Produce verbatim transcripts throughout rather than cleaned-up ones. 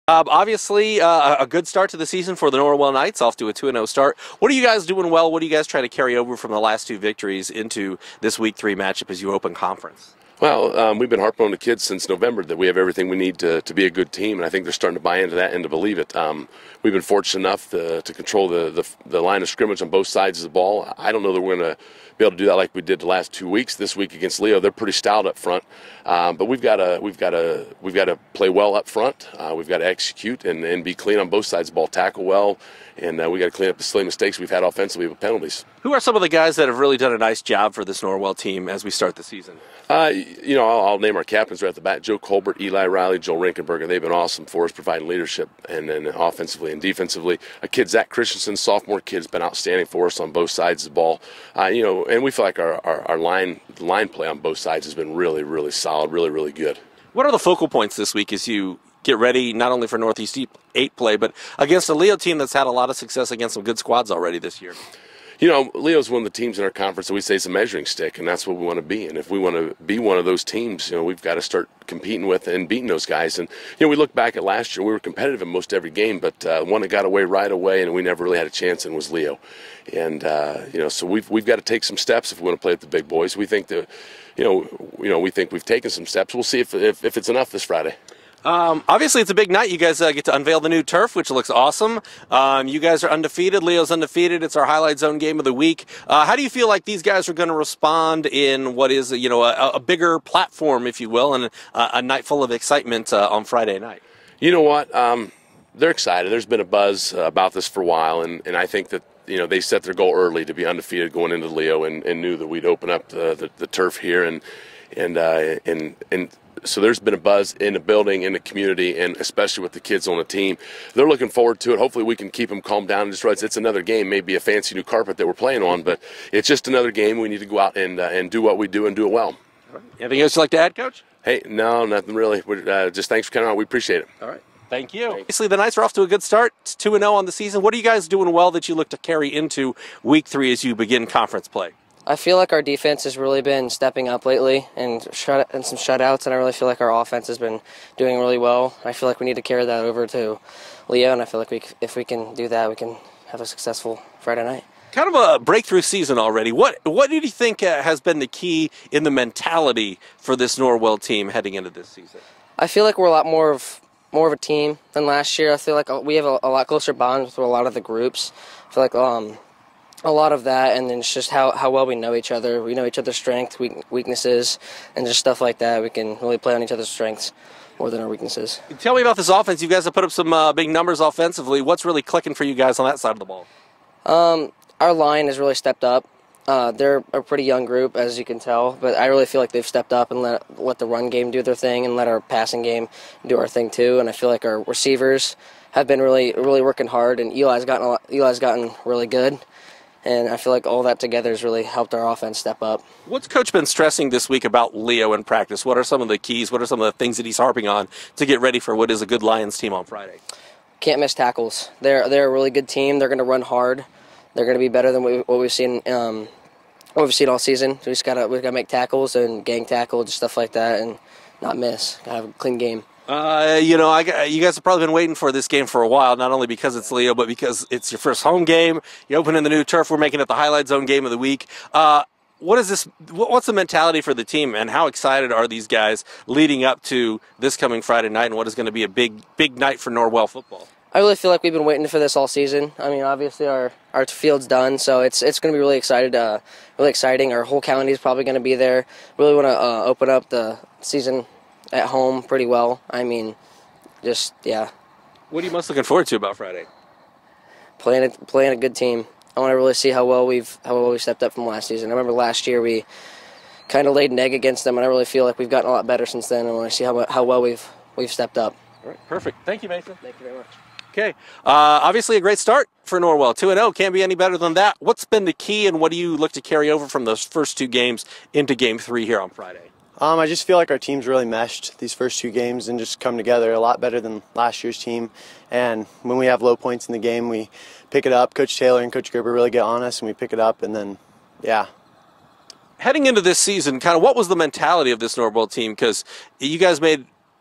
Uh, obviously, uh, a good start to the season for the Norwell Knights, off to a two and oh start. What are you guys doing well? What are you guys trying to carry over from the last two victories into this week three matchup as you open conference? Well, um, we've been harping on the kids since November that we have everything we need to, to be a good team, and I think they're starting to buy into that and to believe it. Um, we've been fortunate enough to, to control the, the the line of scrimmage on both sides of the ball. I don't know that we're going to be able to do that like we did the last two weeks. This week against Leo, they're pretty stout up front, um, but we've got to we've got to we've got to play well up front. Uh, we've got to execute and, and be clean on both sides of the ball, tackle well, and uh, we got to clean up the silly mistakes we've had offensively with penalties. Who are some of the guys that have really done a nice job for this Norwell team as we start the season? Uh, you know, I'll, I'll name our captains right at the bat: Joe Colbert, Eli Riley, Joel Rinkenberger. They've been awesome for us, providing leadership and then offensively and defensively. A kid, Zach Christensen, sophomore kid, has been outstanding for us on both sides of the ball. Uh, you know, and we feel like our, our, our line line play on both sides has been really, really solid, really, really good. What are the focal points this week as you get ready not only for Northeast eight play, but against a Leo team that's had a lot of success against some good squads already this year? You know, Leo's one of the teams in our conference that we say is a measuring stick, and that's what we want to be. And if we want to be one of those teams, you know, we've got to start competing with and beating those guys. And, you know, we look back at last year, we were competitive in most every game, but uh, one that got away right away and we never really had a chance in was Leo. And, uh, you know, so we've, we've got to take some steps if we want to play with the big boys. We think that, you know, you know, we think we've taken some steps. We'll see if, if, if it's enough this Friday. Um, obviously, it's a big night. You guys uh, get to unveil the new turf, which looks awesome. Um, you guys are undefeated. Leo's undefeated. It's our highlight zone game of the week. Uh, how do you feel like these guys are going to respond in what is, you know, a, a bigger platform, if you will, and a, a night full of excitement uh, on Friday night? You know what? Um, they're excited. There's been a buzz uh, about this for a while, and, and I think that, you know, they set their goal early to be undefeated going into Leo, and, and knew that we'd open up the, the, the turf here, and and uh, and and. So there's been a buzz in the building, in the community, and especially with the kids on the team. They're looking forward to it. Hopefully we can keep them calmed down and just realize it's another game, maybe a fancy new carpet that we're playing on, but it's just another game. We need to go out and uh, and do what we do and do it well. All right. Anything else you'd like to add, Coach? Hey, no, nothing really. We're, uh, just thanks for coming out. We appreciate it. All right. Thank you. Obviously, the Knights are off to a good start, two and oh on the season. What are you guys doing well that you look to carry into week three as you begin conference play? I feel like our defense has really been stepping up lately and shut and some shutouts, and I really feel like our offense has been doing really well. I feel like we need to carry that over to Leo, and I feel like we, if we can do that, we can have a successful Friday night. Kind of a breakthrough season already. What what do you think uh, has been the key in the mentality for this Norwell team heading into this season? I feel like we're a lot more of more of a team than last year. I feel like we have a, a lot closer bond with a lot of the groups. I feel like um. a lot of that, and then it's just how, how well we know each other. We know each other's strengths, weaknesses, and just stuff like that. We can really play on each other's strengths more than our weaknesses. Tell me about this offense. You guys have put up some uh, big numbers offensively. What's really clicking for you guys on that side of the ball? Um, our line has really stepped up. Uh, they're a pretty young group, as you can tell, but I really feel like they've stepped up and let, let the run game do their thing and let our passing game do our thing too. And I feel like our receivers have been really really working hard, and Eli's gotten a lot, Eli's gotten really good. And I feel like all that together has really helped our offense step up. What's Coach been stressing this week about Leo in practice? What are some of the keys? What are some of the things that he's harping on to get ready for what is a good Lions team on Friday? Can't miss tackles. They're they're a really good team. They're going to run hard. They're going to be better than what we've seen um, what we've seen all season. So we just gotta we gotta make tackles and gang tackle, just stuff like that, and not miss. Gotta have a clean game. Uh, you know, I, you guys have probably been waiting for this game for a while, not only because it's Leo, but because it's your first home game. You open in the new turf. We're making it the highlight zone game of the week. Uh, what is this? What's the mentality for the team, and how excited are these guys leading up to this coming Friday night, and what is going to be a big, big night for Norwell football? I really feel like we've been waiting for this all season. I mean, obviously our, our field's done, so it's it's going to be really excited, uh, really exciting. Our whole county is probably going to be there. Really want to uh, open up the season at home pretty well. I mean, just, yeah. What are you most looking forward to about Friday? Playing a, playing a good team. I want to really see how well we've how well we stepped up from last season. I remember last year we kind of laid an egg against them, and I really feel like we've gotten a lot better since then. I want to see how how well we've we've stepped up. All right, perfect. Thank you, Mason. Thank you very much. Okay. Uh, obviously a great start for Norwell. two and oh, can't be any better than that. What's been the key, and what do you look to carry over from those first two games into game three here on Friday? Um, I just feel like our team's really meshed these first two games and just come together a lot better than last year's team. And when we have low points in the game, we pick it up. Coach Taylor and Coach Gerber really get on us, and we pick it up, and then, yeah. Heading into this season, kind of what was the mentality of this Norwell team? Because you guys made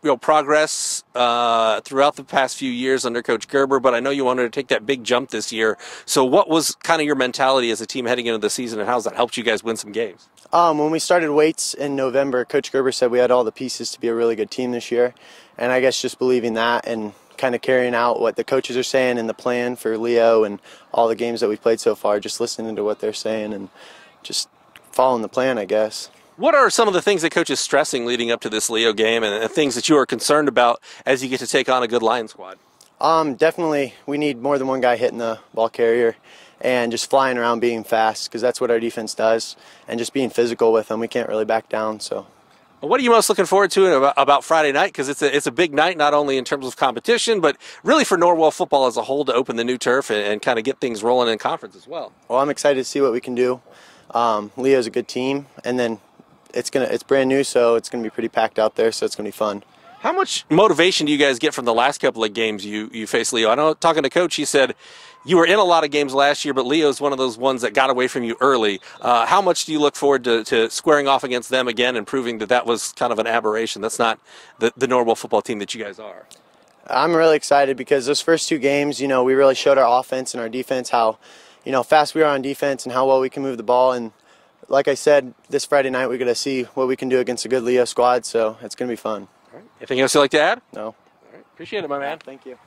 real progress uh, throughout the past few years under Coach Gerber, but I know you wanted to take that big jump this year. So what was kind of your mentality as a team heading into the season, and how's that helped you guys win some games? Um, when we started weights in November, Coach Gerber said we had all the pieces to be a really good team this year. And I guess just believing that and kind of carrying out what the coaches are saying and the plan for Leo and all the games that we've played so far, just listening to what they're saying and just following the plan, I guess. What are some of the things that Coach is stressing leading up to this Leo game, and, and things that you are concerned about as you get to take on a good Lion squad? Um, definitely, we need more than one guy hitting the ball carrier and just flying around being fast, because that's what our defense does, and just being physical with them. We can't really back down. So, what are you most looking forward to about, about Friday night? Because it's a, it's a big night, not only in terms of competition, but really for Norwell football as a whole to open the new turf and, and kind of get things rolling in conference as well. Well, I'm excited to see what we can do. Um, Leo's a good team, and then it's gonna it's brand new, so it's gonna be pretty packed out there. So it's gonna be fun. How much motivation do you guys get from the last couple of games you you faced Leo? I know talking to Coach, he said you were in a lot of games last year, but Leo's one of those ones that got away from you early. Uh, how much do you look forward to, to squaring off against them again and proving that that was kind of an aberration? That's not the, the Norwell football team that you guys are. I'm really excited because those first two games, you know, we really showed our offense and our defense how, you know, fast we are on defense and how well we can move the ball. And like I said, this Friday night we're going to see what we can do against a good Leo squad, so it's going to be fun. All right. Anything else you'd like to add? No. All right. Appreciate it, my man. Thank you.